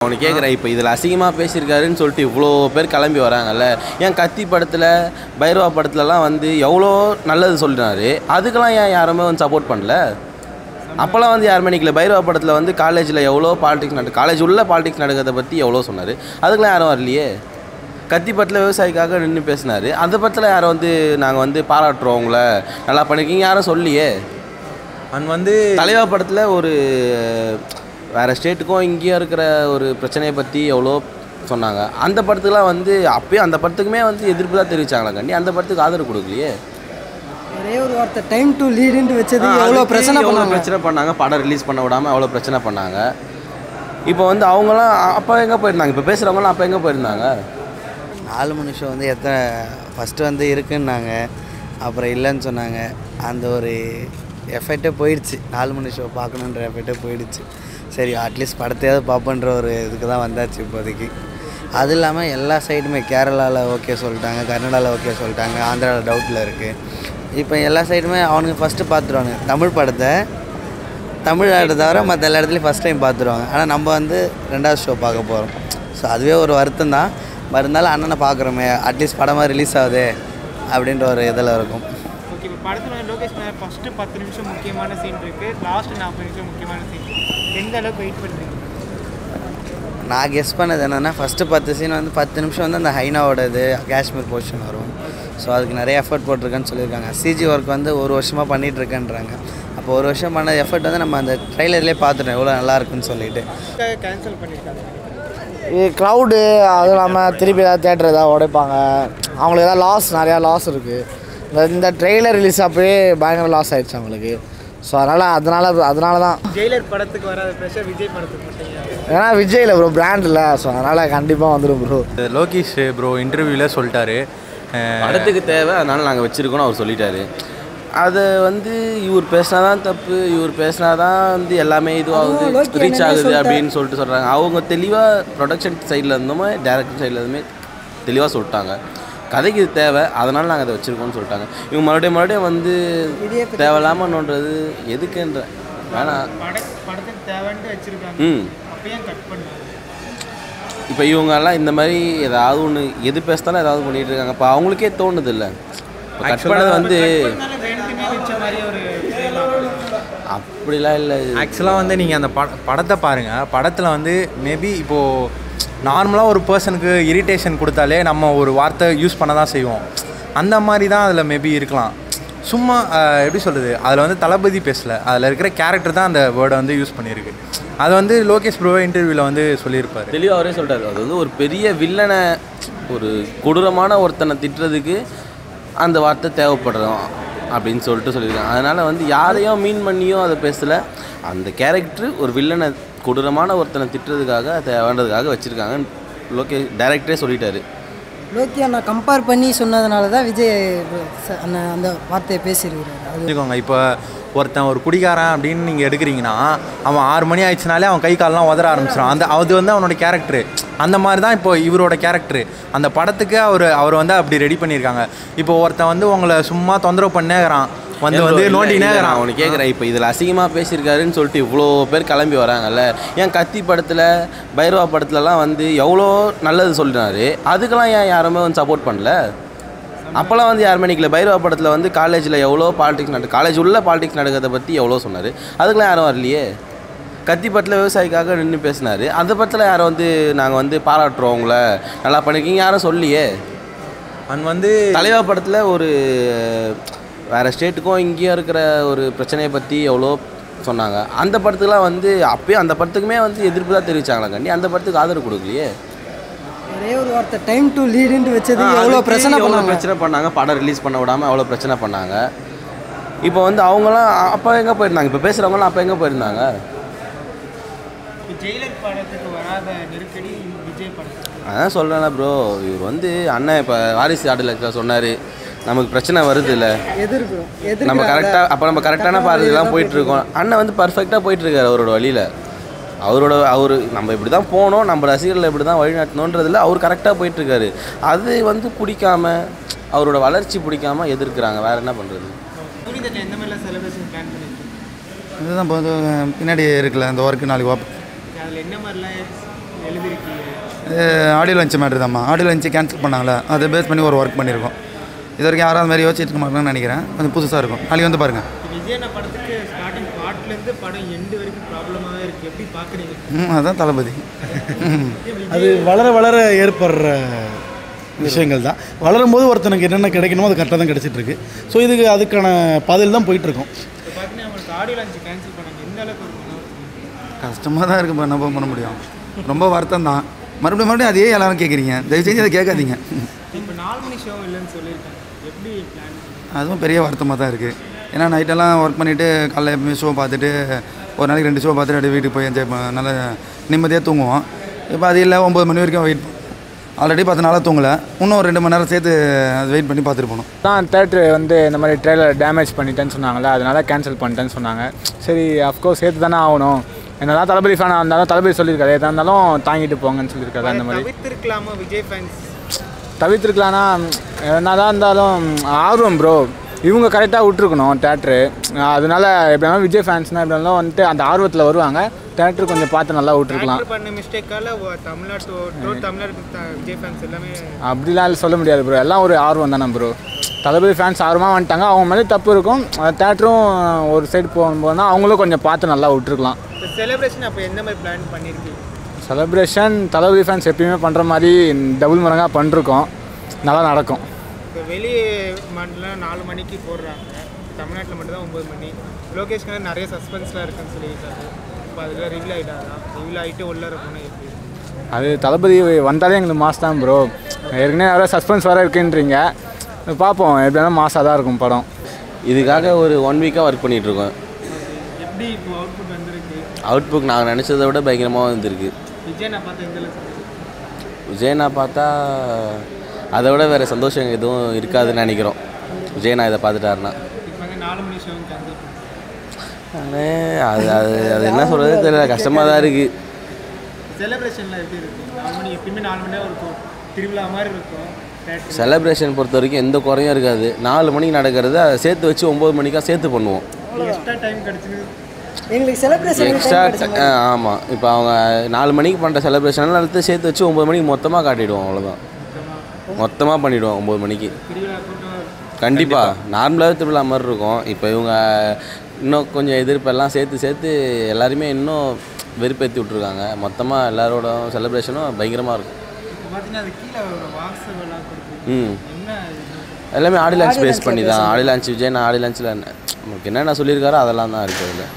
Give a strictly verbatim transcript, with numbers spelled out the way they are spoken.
அவனு கேட்குறேன், இப்போ இதில் அசிங்கமாக பேசியிருக்காருன்னு சொல்லிட்டு இவ்வளோ பேர் கிளம்பி வராங்கல்ல. ஏன் கத்தி படத்தில் பைரவா படத்துலலாம் வந்து எவ்வளோ நல்லது சொல்லினாரு, அதுக்கெல்லாம் ஏன் யாருமே வந்து சப்போர்ட் பண்ணல? அப்போல்லாம் வந்து யாருமே நிற்கல. பைரவா படத்தில் வந்து காலேஜில் எவ்வளோ பாலிடிக்ஸ் நட காலேஜ் உள்ள பாலிடிக்ஸ் நடக்கிறத பற்றி எவ்வளோ சொன்னார், அதுக்கெலாம் யாரும் வரலையே. கத்தி படத்தில் விவசாயிக்காக நின்று பேசினார், அந்த படத்தில் யாரும் வந்து நாங்கள் வந்து பாராட்டுறோம் உங்களை நல்லா பண்ணியிருக்கீங்க யாரும் சொல்லியே. அண்ட் வந்து தலைவா படத்தில் ஒரு வேறு ஸ்டேட்டுக்கும் இங்கேயும் இருக்கிற ஒரு பிரச்சனையை பற்றி எவ்வளோ சொன்னாங்க. அந்த படத்துக்குலாம் வந்து அப்போயும் அந்த படத்துக்குமே வந்து எதிர்ப்பு தான் தெரிவித்தாங்களா கண்டி, அந்த படத்துக்கு ஆதரவு கொடுக்கலையே. ஒரே ஒரு வார்த்தை டைம் டு லீடுன்னு வச்சது எவ்வளோ பிரச்சனை பண்ணாங்க பிரச்சனை பண்ணாங்க படம் ரிலீஸ் பண்ண விடாமல் எவ்வளோ பிரச்சனை பண்ணாங்க. இப்போ வந்து அவங்களாம் அப்போ எங்கே போயிருந்தாங்க, இப்போ பேசுகிறவங்களாம் அப்போ எங்கே போயிருந்தாங்க? நாலு மனுஷன் வந்து எத்தனை ஃபஸ்ட்டு வந்து இருக்குன்னாங்க, அப்புறம் இல்லைன்னு சொன்னாங்க. அந்த ஒரு எஃபெக்டே போயிடுச்சு, நாலு மணி ஷோ பார்க்கணுன்ற எஃபெக்டே போயிடுச்சு. சரி அட்லீஸ்ட் படத்தையாவது பார்ப்பன்ற ஒரு இதுக்கு தான் வந்தாச்சு இப்போதைக்கு. அது இல்லாமல் எல்லா சைடுமே கேரளாவில் ஓகே சொல்லிட்டாங்க, கர்நாடகாவில் ஓகே சொல்லிட்டாங்க, ஆந்திராவில் டவுட்டில் இருக்குது. இப்போ எல்லா சைடுமே அவனுக்கு ஃபஸ்ட்டு பார்த்துருவாங்க தமிழ் படத்தை, தமிழ்நாட்டை தவிர மற்ற எல்லா இடத்துலையும் ஃபஸ்ட் டைம் பார்த்துருவாங்க. ஆனால் நம்ம வந்து ரெண்டாவது ஷோ பார்க்க போகிறோம். ஸோ அதுவே ஒரு வருத்தம் தான். இருந்தாலும் அண்ணனை பார்க்குறோமே, அட்லீஸ்ட் படமாக ரிலீஸ் ஆகுது அப்படின்ற ஒரு இதில் இருக்கும். ஓகே, இப்போ படத்தில் லோகேஷ் ஃபஸ்ட்டு பத்து நிமிஷம் முக்கியமான சீன் இருக்குது, லாஸ்ட்டு நாற்பது நிமிஷம் முக்கியமான சீன், எந்த அளவுக்கு வெயிட் பண்ணுறீங்க? நான் கெஸ் பண்ணது என்னென்னா, ஃபஸ்ட்டு பத்து சீன் வந்து பத்து நிமிஷம் வந்து அந்த ஹைனாவோடது காஷ்மீர் போர்ஷன் வரும். ஸோ அதுக்கு நிறைய எஃபர்ட் போட்டிருக்கேன்னு சொல்லியிருக்காங்க. சிஜி ஒர்க் வந்து ஒரு வருஷமாக பண்ணிகிட்ருக்கேன்றாங்க. அப்போ ஒரு வருஷம் பண்ண எஃபர்ட் வந்து நம்ம அந்த ட்ரைலர்லேயே பார்த்துட்டோம் எவ்வளோ நல்லா இருக்குன்னு சொல்லிட்டு. கேன்சல் பண்ணியிருக்காங்க க்ரௌடு, அதுவும் இல்லாமல் திருப்பி ஏதாவது தேட்டர் ஏதாவது உடைப்பாங்க, அவங்களுக்கு ஏதாவது லாஸ், நிறையா லாஸ் இருக்குது. இந்த இந்த ட்ரெய்லர் ரிலீஸ் அப்போயே பயங்கர லாஸ் ஆகிடுச்சு அவங்களுக்கு. ஸோ அதனால் அதனால அதனால தான் ஜெயிலர் படத்துக்கு வராத ப்ரெஷர் விஜய் படத்துக்கு மாட்டீங்க. ஏன்னா விஜய் இல்லை ப்ரோ, பிராண்ட் இல்லை. ஸோ அதனால் கண்டிப்பாக வந்துடும் ப்ரோ. லோகேஷ் ப்ரோ இன்டர்வியூவில் சொல்லிட்டாரு படத்துக்கு தேவை, அதனால் நாங்கள் வச்சுருக்கோன்னு அவர் சொல்லிட்டாரு. அதை வந்து இவர் பேசினா தான் தப்பு, இவர் பேசினா தான் வந்து எல்லாமே இதுவாகுது ரீச் ஆகுது அப்படின்னு சொல்லிட்டு சொல்கிறாங்க. அவங்க தெளிவாக ப்ரொடக்ஷன் சைடில் இருந்தோமே டேரக்டர் சைடில் இருந்துமே தெளிவாக சொல்லிட்டாங்க, கதைக்கு இது தேவை, அதனால் நாங்கள் அதை வச்சுருக்கோம்னு சொல்லிட்டாங்க. இவங்க மறுபடியும் மறுபடியும் வந்து தேவையில்லாமன்றது எதுக்குன்ற வேணாம். படத்துக்கு தேவைன்ட்டு வச்சுருக்காங்க. ம் அப்பயே கட் பண்ணுவாங்க. இப்போ இவங்கெல்லாம் இந்த மாதிரி ஏதாவது ஒன்று எது பேசினாலும் ஏதாவது பண்ணிகிட்டு இருக்காங்க. இப்போ அவங்களுக்கே தோணுது இல்லை, இப்போ கட் பண்ணது வந்து அப்படிலாம் இல்லை. ஆக்சுவலாக வந்து நீங்கள் அந்த பட படத்தை பாருங்கள். படத்தில் வந்து மேபி இப்போது நார்மலாக ஒரு பர்சனுக்கு இரிட்டேஷன் கொடுத்தாலே நம்ம ஒரு வார்த்தை யூஸ் பண்ண தான் செய்வோம். அந்த மாதிரி தான் அதில் மேபி இருக்கலாம். சும்மா எப்படி சொல்கிறது, அதில் வந்து தளபதி பேசலை, அதில் இருக்கிற கேரக்டர் தான் அந்த வேர்டை வந்து யூஸ் பண்ணியிருக்கு. அது வந்து லோகேஷ் ப்ரோ இன்டர்வியூவில் வந்து சொல்லியிருப்பார், தெளிவாக அவரே சொல்கிறார். அது வந்து ஒரு பெரிய வில்லனை, ஒரு கொடூரமான ஒருத்தனை திட்டுறதுக்கு அந்த வார்த்தை தேவைப்படுறோம் அப்படின்னு சொல்லிட்டு சொல்லியிருக்காங்க. அதனால் வந்து யாரையும் மீன் பண்ணியும் அதை பேசலை. அந்த கேரக்டர் ஒரு வில்லனை கொடூரமான ஒருத்தனை திட்டுறதுக்காக தேவைன்றதுக்காக வச்சுருக்காங்க. லோகே டைரக்டரே சொல்லிட்டாரு. லோக்கி அண்ணா கம்பேர் பண்ணி சொன்னதுனால தான் விஜய் அந்த அந்த வார்த்தையை பேசியிருக்கிறாரு. வச்சுக்கோங்க, இப்போ ஒருத்தன் ஒரு குடிகாரன் அப்படின்னு நீங்கள் எடுக்கிறீங்கன்னா, அவன் ஆறு மணி ஆயிடுச்சுனாலே அவன் கை காலெலாம் உதற ஆரம்பிச்சிடும். அந்த அது வந்து அவனோட கேரக்டரு. அந்த மாதிரி தான் இப்போ இவரோட கேரக்டரு. அந்த படத்துக்கு அவர் அவர் வந்து அப்படி ரெடி பண்ணியிருக்காங்க. இப்போ ஒருத்தன் வந்து உங்களை சும்மா தொந்தரவு பண்ணேங்கிறான், வந்து வந்து நோண்டினேங்கிறான். அவனு கேட்குறேன், இப்போ இதில் அசிங்கமாக பேசியிருக்காருன்னு சொல்லிட்டு இவ்வளோ பேர் கிளம்பி வராங்கல்ல. ஏன் கத்தி படத்தில் பைரவா படத்துலலாம் வந்து எவ்வளோ நல்லது சொல்லினாரு, அதுக்கெல்லாம் ஏன் யாருமே வந்து சப்போர்ட் பண்ணல? அப்போல்லாம் வந்து யாருமே நிற்கல. பைரவா படத்தில் வந்து காலேஜில் எவ்வளோ பாலிடிக்ஸ் நட காலேஜ் உள்ள பாலிடிக்ஸ் நடக்கிறத பற்றி எவ்வளோ சொன்னார், அதுக்கெலாம் யாரும் வரலையே. கத்தி படத்தில் விவசாயிக்காக நின்று பேசினார், அந்த படத்தில் யாரும் வந்து நாங்கள் வந்து பாராட்டுறோம் உங்களை நல்லா பண்ணியிருக்கீங்க யாரும் சொல்லியே. அண்ட் வந்து தலைவா படத்தில் ஒரு வேறு ஸ்டேட்டுக்கும் இங்கேயும் இருக்கிற ஒரு பிரச்சனையை பற்றி எவ்வளோ சொன்னாங்க. அந்த படத்துக்குலாம் வந்து அப்போயும் அந்த படத்துக்குமே வந்து எதிர்ப்பு தான் தெரிவித்தாங்களா கண்டி, அந்த படத்துக்கு ஆதரவு கொடுக்கலையே. ஒரே ஒரு வார்த்தை டைம் டு லீடுன்னு வச்சது எவ்வளோ பிரச்சனை பண்ணாங்க பிரச்சனை பண்ணாங்க படம் ரிலீஸ் பண்ண விடாமல் எவ்வளோ பிரச்சனை பண்ணாங்க. இப்போ வந்து அவங்களாம் அப்போ எங்கே போயிருந்தாங்க, இப்போ பேசுகிறவங்களாம் அப்போ எங்கே போயிருந்தாங்க? ஜெயிலர் படத்துக்கு வராத நெருக்கடி விஜய் படத்துக்கு. அதான் சொல்கிறேன்ல ப்ரோ, இவர் வந்து அண்ணன் இப்போ வாரிசு ஆடல சொன்னார், நமக்கு பிரச்சனை வருது இல்லை, நம்ம கரெக்டாக அப்போ நம்ம கரெக்டான பாதையெல்லாம் போயிட்டுருக்கோம். அண்ணன் வந்து பர்ஃபெக்டாக போயிட்டுருக்காரு அவரோட வழியில். அவரோட அவர் நம்ம இப்படி தான் போனோம், நம்ம ரசிகர்களை இப்படி தான் வழிநடத்தணுன்றதில் அவர் கரெக்டாக போயிட்டுருக்காரு. அது வந்து பிடிக்காம, அவரோட வளர்ச்சி பிடிக்காம எதிர்க்கிறாங்க. வேறு என்ன பண்ணுறது? எந்த மாதிரிலாம் செலிப்ரேஷன் பிளான் பண்ணியிருக்கீங்க? இதுதான் இப்போ பின்னாடி இருக்குல்ல அந்த ஒர்க்கு நாளைக்கு ஓப்பன். அதில் என்ன மாதிரிலாம் எழுதிருக்கீங்க? ஆடியோ லஞ்ச் மேட்ரு தான்மா. ஆடியோ லஞ்சு கேன்சல் பண்ணாங்களே அதை பேஸ் பண்ணி ஒரு ஒர்க் பண்ணியிருக்கோம். இது வரைக்கும் யாராவது மாதிரி யோசிச்சுட்டு இருக்க மாட்டேன்னு நினைக்கிறேன். கொஞ்சம் புதுசாக இருக்கும். நாளைக்கு வந்து பாருங்கள். விஜயண்ணா படத்துக்கு ஸ்டார்டிங் பார்ட்லேருந்து படம் எண்டு வரைக்கும் ப்ராப்ளமாகவே இருக்குது, எப்படி பார்க்குறீங்க? ம் அதுதான் தளபதி. அது வளர வளர ஏற்படுற விஷயங்கள் தான். வளரும் போது ஒருத்தனுக்கு என்னென்ன கிடைக்கணுமோ அது கரெக்டாக தான் கிடச்சிட்ருக்கு. ஸோ இதுக்கு அதுக்கான பாதையில் தான் போயிட்டுருக்கோம். இப்போ பார்த்தீங்கன்னா அவங்களுக்கு ஆடியோ லான்ச் கேன்சல் பண்ணாங்க, எந்த அளவுக்கு ஒரு கஷ்டமாக தான் இருக்குது. என்ன பண்ண முடியும்? ரொம்ப வருத்தம் தான். மறுபடியும் மறுபடியும் அதே எல்லாரும் கேட்குறீங்க. தயவு செஞ்சு அதை கேட்காதீங்க. இப்போ நாலு மணி ஷோ இல்லைன்னு சொல்லியிருக்காங்க, எப்படி பிளான்? அதுவும் பெரிய வருத்தமாக தான் இருக்குது. ஏன்னா நைட்டெல்லாம் ஒர்க் பண்ணிவிட்டு காலைல எப்பவுமே ஷோ பார்த்துட்டு ஒரு நாளைக்கு ரெண்டு ஷோ பார்த்துட்டு அப்படியே வீட்டுக்கு போய் என்ஜாய் பண்ண நல்லா நிம்மதியாக தூங்குவோம். இப்போ அது இல்லை, ஒம்பது மணி வரைக்கும் வெயிட் ஆல்ரெடி பத்து நாளாக தூங்கலை. இன்னும் ஒரு ரெண்டு மணி நேரம் சேர்த்து அது வெயிட் பண்ணி பார்த்துட்டு போனோம். தான் தேட்ரு வந்து இந்த மாதிரி ட்ரெயிலர் டேமேஜ் பண்ணிட்டேன்னு சொன்னாங்களே, அதனால கேன்சல் பண்ணிட்டேன்னு சொன்னாங்க. சரி அஃப்கோர்ஸ் சேர்த்து தானே ஆகணும். என்னதான் தளபதி ஃபேனாக இருந்தாலும் தளபதி சொல்லியிருக்காரு, எதாக இருந்தாலும் தாங்கிட்டு போங்கன்னு சொல்லியிருக்காரு. அந்த மாதிரி தவிர்த்திருக்கலாமா விஜய் ஃபேன்ஸ்? தவிர்த்துருக்கலான்னா என்ன தான் இருந்தாலும் ஆர்வம் ப்ரோ, இவங்க கரெக்டாக விட்ருக்கணும் தேட்ரு. அதனால எப்படினா விஜய் ஃபேன்ஸ்னால் எப்படி இருந்தாலும் வந்துட்டு அந்த ஆர்வத்தில் வருவாங்க. தேட்ரு கொஞ்சம் பார்த்து நல்லா விட்ருக்கலாம். பண்ண மிஸ்டேக்கால தமிழ்நாட்டு தமிழ்நாடு விஜய் ஃபேன்ஸ் எல்லாமே அப்படிலாம் சொல்ல முடியாது ப்ரோ, எல்லாம் ஒரு ஆர்வம் தானே ப்ரோ. தளபதி ஃபேன்ஸ் ஆர்வமாக வந்துட்டாங்க, அவங்க மேலே தப்பு இருக்கும். தேட்டரும் ஒரு சைடு போகும்போதுனா அவங்களும் கொஞ்சம் பார்த்து நல்லா விட்ருக்கலாம். செலிப்ரேஷன் அப்போ எந்த மாதிரி பிளான் பண்ணியிருக்கீங்க? செலிப்ரேஷன் தளபதி ஃபேன்ஸ் எப்பயுமே பண்ணுற மாதிரி டபுள் மடங்காக பண்ணிருக்கோம், நல்லா நடக்கும். இப்போ வெளி மாநிலம் நாலு மணிக்கு போடுறாங்க, தமிழ்நாட்டில் மட்டும் தான் ஒம்பது மணி. லோகேஷ்கான நிறைய சஸ்பென்ஸ்லாம் இருக்குன்னு சொல்லியிருக்காரு. இப்போ அதில் ரிவீல் ஆகிட்டாரா? ரிவீல் ஆகிட்டு உள்ளே போனால் எப்படி? அது தளபதி வந்தாலே எங்களுக்கு மாஸ் தான் ப்ரோ. ஏற்கனவே வேறு சஸ்பென்ஸ் வேறு இருக்குன்றீங்க, பார்ப்போம். எப்படின்னா மாசாக தான் இருக்கும் படம். இதுக்காக ஒரு ஒன் வீக்காக ஒர்க் பண்ணிகிட்ருக்கோம். எப்படி இப்போ அவுட்புட் வந்திருக்கு? அவுட்புக் நாங்கள் நினச்சதை விட பயங்கரமாக வந்திருக்கு. விஜய் நான் பார்த்தா எந்த விஜயனா பார்த்தா அதை விட வேறு சந்தோஷம் எதுவும் இருக்காதுன்னு நினைக்கிறோம். விஜயனா இதை பார்த்துட்டாருன்னா இப்போ நாலு மணி ஷோ கேன்சல் ஆனால் அது அது அது என்ன சொல்கிறது தெரியல, கஷ்டமாக தான் இருக்குது. செலிப்ரேஷன்லாம் எப்படி இருக்கும்? நாலு மணி எப்பயுமே நாலு மணி நேரம் இருக்கும், திருவிழா மாதிரி இருக்கும். செலிப்ரேஷன் பொறுத்த வரைக்கும் எந்த குறையும் இருக்காது. நாலு மணிக்கு நடக்கிறத சேர்த்து வச்சு ஒம்பது மணிக்காக சேர்த்து பண்ணுவோம். எக்ஸ்ட்ரா டைம் கிடச்சிது எங்களுக்கு செலிப்ரேஷன் எக்ஸ்ட்ரா ஆமாம். இப்போ அவங்க நாலு மணிக்கு பண்ணுற செலிப்ரேஷன்லாம் எடுத்து சேர்த்து வச்சு ஒம்பது மணிக்கு மொத்தமாக காட்டிவிடுவோம். அவ்வளோதான், மொத்தமாக பண்ணிவிடுவோம் ஒம்பது மணிக்கு. கண்டிப்பாக நார்மலாகவே திருவிழா மாதிரி இருக்கும். இப்போ இவங்க இன்னும் கொஞ்சம் எதிர்ப்பெல்லாம் சேர்த்து சேர்த்து எல்லாருமே இன்னும் வெறுப்பேற்றி விட்ருக்காங்க. மொத்தமாக எல்லாரோட செலிப்ரேஷனும் பயங்கரமாக இருக்கும். ம் எல்லாமே ஆடி லான்ச் பேஸ் பண்ணி தான். ஆடி லான்ச் விஜய் நான் ஆடி லான்ச்சில் நமக்கு என்னென்ன சொல்லியிருக்காரோ அதெல்லாம் தான் இருக்குது அதில்.